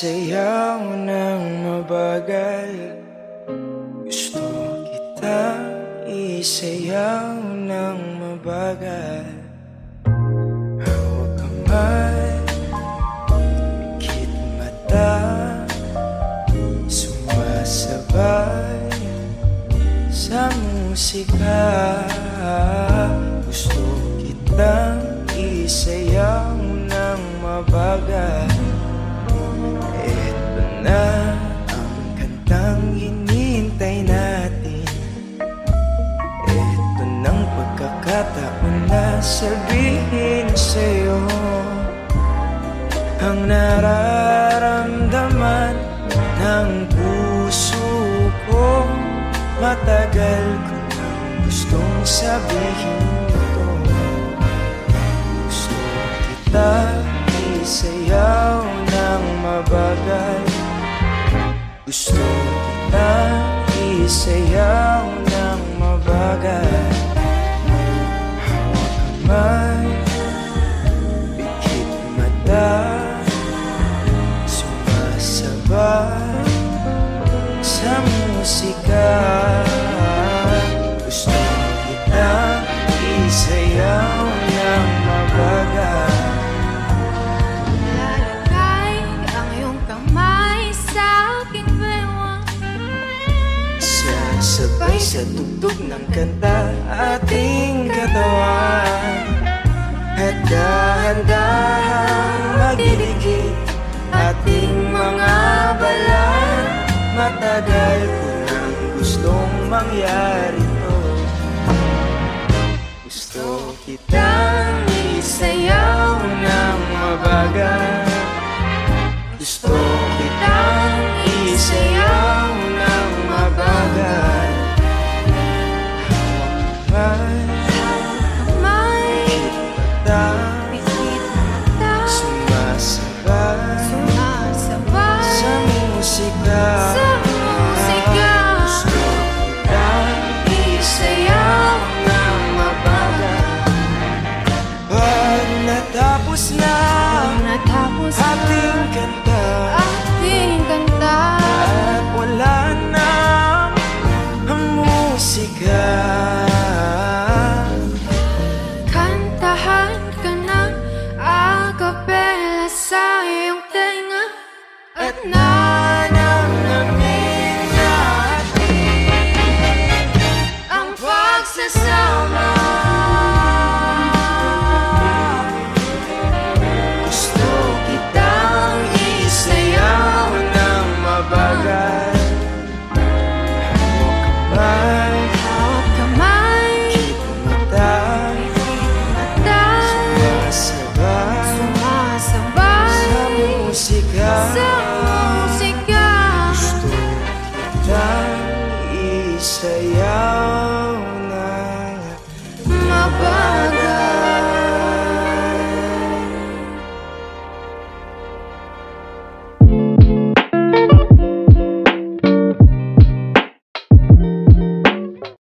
Isayaw ng mabagal. Gusto kitang isayaw ng mabagal. Hawak kamay, pikit mata, sumasabay sa musika. Gusto kitang isayaw ng mabagal. Eto na ang kantang hinihintay natin. Eto nang pagkakataon na sabihin sa'yo ang nararamdaman ng puso ko. Matagal ko nang gustong sabihin ito. Gusto kita isayaw ng mabagal. Gusto kita isayaw ng mabagal. Hawak kamay, pikit mata, sumasabay sa musika. Gusto kita isayaw ng mabagal. Sabay sa tugtog ng kanta ating katawan. At dahan-dahang magdidigit ating mga balat. Matagal ko nang gustong mangyari to. Gusto kitang isayaw ng mabagal. Gusto kitang isayaw ng mabagal. Ating kanta at wala na ang musika. Kantahan ka ng a-capella sa iyong tenga. At nanamnamin natin ang pagsasama.